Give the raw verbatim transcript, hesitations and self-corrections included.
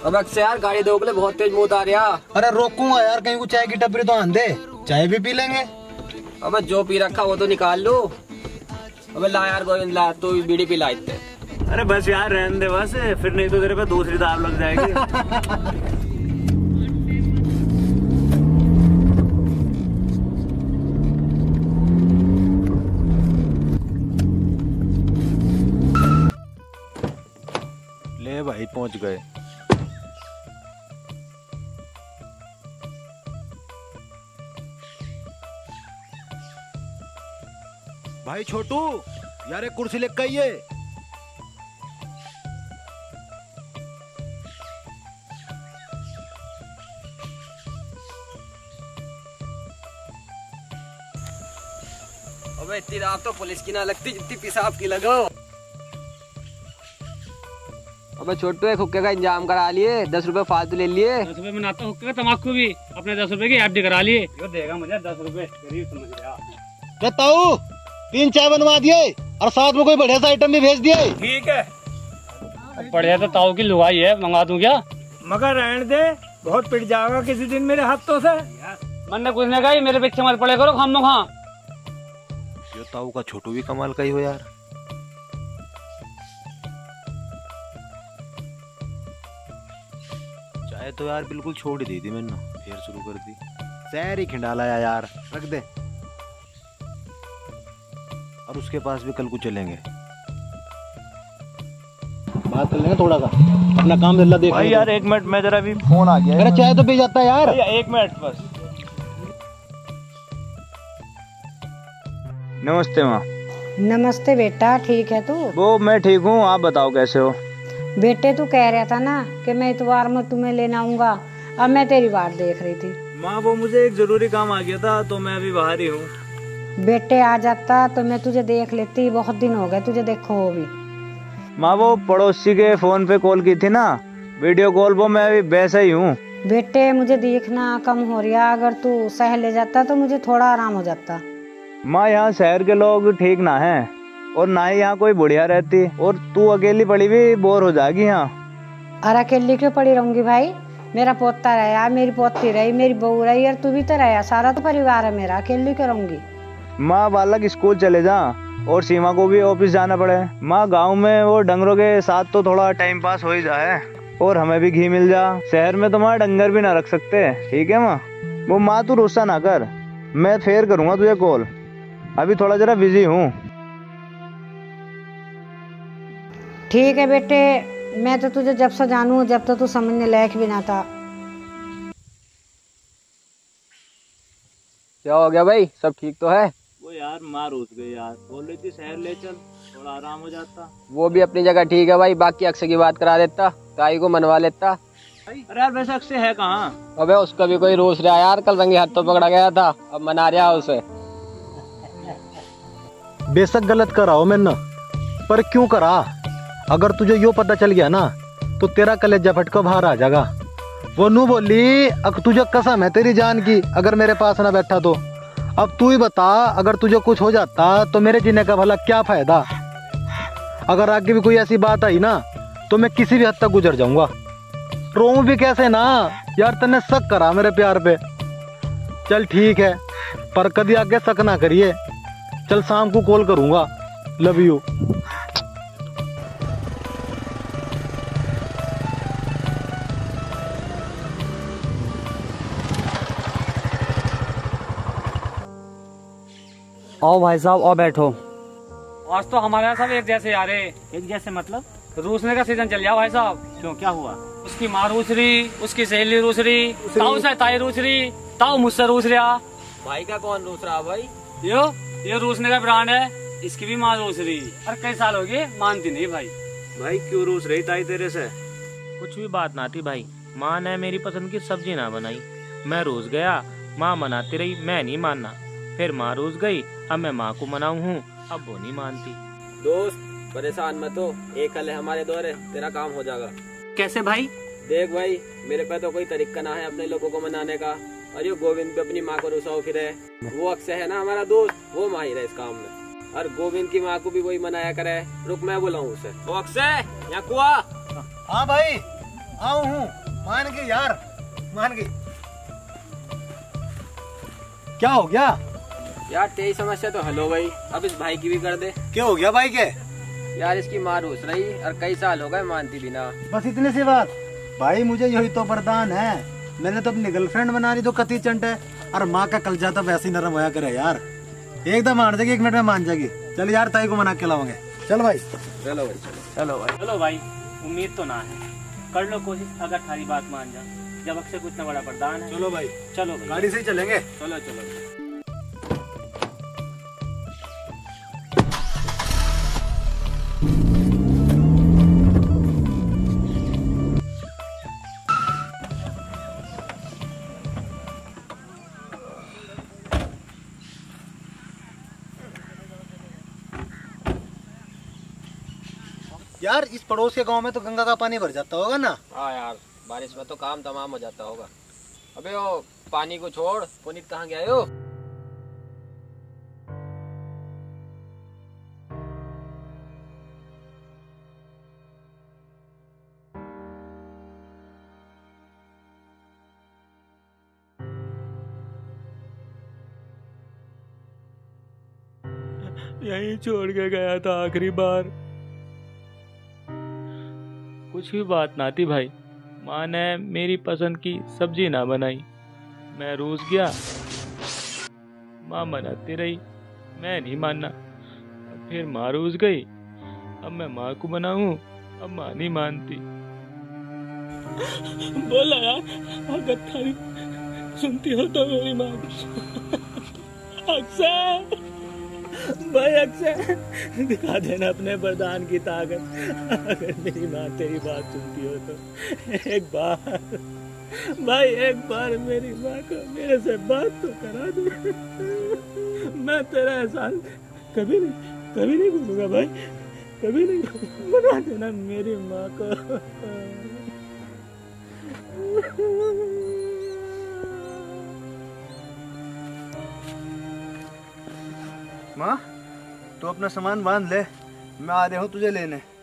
अब अक्सर यार गाड़ी दो बोले बहुत तेज मुंह आ रहा। अरे रोकूंगा यार, कहीं को चाय की टपरी तो आन दे, चाय भी पी लेंगे। अबे जो पी रखा वो तो निकाल लो। अबे ला यार गोविंद ला, तू भी बीड़ी पिला इतने। अरे बस यार रहने दे बस, फिर नहीं तो तेरे पे दूसरी दाव लग जाएगी। ले भाई पहुंच गए। भाई छोटू यार एक कुर्सी लेकर आइए। अबे इतनी रात तो पुलिस की ना लगती जितनी पेशाब की लगो। अबे छोटू एक हुक्के का इंतजाम करा लिए, दस रुपए फालतू ले लिए। दस रुपए में नाता हुक्के का तमाकू भी अपने दस रुपए की एफ डी करा लिए। यो देगा मुझे दस रुपए, गरीब समझ गया। ताऊ तीन चाय बनवा दिए और साथ में कोई बढ़िया सा आइटम भी भेज दिए। ठीक है। बढ़िया तो ताऊ की लुगाई है, मंगा दूं क्या? मगर रहने दे, बहुत पिट जाएगा किसी दिन मेरे हाथों से। मन ने कुछ नहीं कहा, मेरे पीछे मत पड़े करो खाम खा। यो ताऊ का छोटू भी कमाल का ही हो यार। चाय तो यार बिल्कुल छोड़ ही दी थी मैंने, फिर शुरू कर दी। शहर ही खिंडाला यार, रख दे। और उसके पास भी कल को चलेंगे, बात कर लेंगे थोड़ा सा, अपना काम धंधा देख। भाई यार एक मिनट, मैं जरा भी फोन आ गया। मेरा चाय तो पी जाता है यार। एक मिनट बस। नमस्ते माँ। नमस्ते बेटा, ठीक है तू? वो मैं ठीक हूँ, आप बताओ कैसे हो? बेटे तू कह रहा था ना कि मैं इतवार में तुम्हें लेने आऊंगा, अब मैं तेरी बात देख रही थी। माँ वो मुझे एक जरूरी काम आ गया था तो मैं अभी बाहर ही हूँ। बेटे आ जाता तो मैं तुझे देख लेती, बहुत दिन हो गए तुझे देखो हो भी। माँ वो पड़ोसी के फोन पे कॉल की थी ना, वीडियो कॉल, वो मैं अभी वैसे ही हूँ। बेटे मुझे देखना कम हो रहा, अगर तू शहर ले जाता तो मुझे थोड़ा आराम हो जाता। माँ यहाँ शहर के लोग ठीक ना हैं और ना ही यहाँ कोई बुढ़िया रहती, और तू अकेली पड़ी भी बोर हो जाएगी यहाँ। अरे अकेली क्यों पड़ी रहूंगी भाई, मेरा पोता रहा, मेरी पोती रही, मेरी बहू रही और तू भी तो रहा, सारा तो परिवार है मेरा, अकेली क्यों रहूंगी। माँ बालक स्कूल चले जा और सीमा को भी ऑफिस जाना पड़े। माँ गांव में वो डंगरों के साथ तो थोड़ा टाइम पास हो ही जाए और हमें भी घी मिल जा। शहर में तो माँ डंगर भी ना रख सकते, ठीक है माँ? वो माँ तू गुस्सा ना कर, मैं फिर करूँगा तुझे कॉल, अभी थोड़ा जरा बिजी हूँ। ठीक है बेटे, मैं तो तुझे जब से जानू जब तो तू समझने लायक भी ना था। क्या हो गया भाई, सब ठीक तो है? वो यार माँ रूठ गई यार, बोल रही थी शहर ले चल, थोड़ा आराम हो जाता। वो भी अपनी जगह ठीक है भाई, बाकी अक्षय की बात करा देता, ताई को मनवा लेता। अरे यार वैसे अक्षय है कहाँ? अबे उसका भी कोई रोस रहा यार, कल रंगे हाथ तो पकड़ा गया था, अब मना रहा उसे। बेशक गलत करा हो मैंने, पर क्यों करा? अगर तुझे यो पता चल गया ना तो तेरा कलेजा फटका बाहर आ जाएगा। वो नू बोली अब तुझे कसम है तेरी जान की, अगर मेरे पास ना बैठा तो। अब तू ही बता, अगर तुझे कुछ हो जाता तो मेरे जीने का भला क्या फायदा? अगर आगे भी कोई ऐसी बात आई ना तो मैं किसी भी हद तक गुजर जाऊंगा। रोऊं भी कैसे ना यार, तन्ने शक करा मेरे प्यार पे। चल ठीक है, पर कभी आगे शक ना करिए। चल शाम को कॉल करूंगा, लव यू। आओ भाई साहब आओ बैठो। आज तो हमारे यहाँ सब एक जैसे आ रहे। एक जैसे मतलब? रूसने का सीजन चल गया भाई साहब। क्यों, क्या हुआ? उसकी माँ रूस रही, उसकी सहेली रूस रही, ताऊ से ताई रूस रही, ताऊ मुझसे रूस रहा। भाई का कौन रूस रहा भाई? यो ये रूसने का ब्रांड है, इसकी भी माँ रूस रही। अरे कई साल हो गए मानती नहीं भाई। भाई क्यों रूस रही ताई तेरे से? कुछ भी बात ना थी भाई, माँ ने मेरी पसंद की सब्जी ना बनाई, मैं रूस गया, माँ मनाती रही, मैं नहीं मानना। फिर माँ रूस गई, अब मैं माँ को मनाऊं हूँ, अब वो नहीं मानती। दोस्त परेशान मत हो, एक हल है हमारे द्वारे, तेरा काम हो जाएगा। कैसे भाई? देख भाई, मेरे पे तो कोई तरीका ना है अपने लोगों को मनाने का, और ये गोविंद भी अपनी माँ को रुसाओ फिरे। वो अक्षय है ना हमारा दोस्त, वो माहिर है इस काम में, और गोविंद की माँ को भी वही मनाया करे। रुक मैं बुलाऊं उसे। वो अक्षय यहाँ कुआ। हाँ भाई। आओ हूँ, मान गई यार, मान गई। क्या हो गया यार तेरी समस्या तो हल हो गई, अब इस भाई की भी कर दे। क्या हो गया भाई के? यार इसकी माँ रूस रही और कई साल हो गए मानती बिना। बस इतने सी बात भाई, मुझे यही तो वरदान है। मैंने तो अपनी गर्लफ्रेंड बना रही तो कति चंट है, और माँ का कलजा तो वैसे ही नरम होया करे यार, एकदम मान जाएगी, एक मिनट में मान जाएगी। चल यार ताई को मना के लाओगे। चल भाई, चलो भाई, चलो भाई चलो भाई, उम्मीद तो ना है, कर लो कोशिश, अगर थारी बात मान जा, जब अक्षय को इतना बड़ा वरदान है। चलो भाई, चलो भाई, गाड़ी से ही चलेंगे। चलो चलो। यार इस पड़ोस के गांव में तो गंगा का पानी भर जाता होगा ना? हाँ यार, बारिश में तो काम तमाम हो जाता होगा। अबे ओ पानी को छोड़, पुनीत कहाँ गया हो? यहीं छोड़ के गया था आखिरी बार। कुछ भी बात ना थी भाई, माँ ने मेरी पसंद की सब्जी ना बनाई, मैं रूस गया, माँ मनाती रही, मैं नहीं मानना, फिर माँ रूस गई, अब मैं माँ को मनाऊं, अब माँ नहीं मानती। बोला यार, अगर थारी सुनती हो तो मेरी माँ अक्सर भाई, अक्सर दिखा देना अपने वरदान की ताकत, अगर मेरी माँ तेरी बात सुनती हो तो एक बार भाई, एक बार मेरी माँ को मेरे से बात तो करा दो, मैं तेरा एहसान कभी नहीं कभी नहीं भूलूंगा भाई, कभी नहीं, बना देना मेरी माँ को। माँ तू अपना सामान बांध ले, मैं आ रहा हूँ तुझे लेने।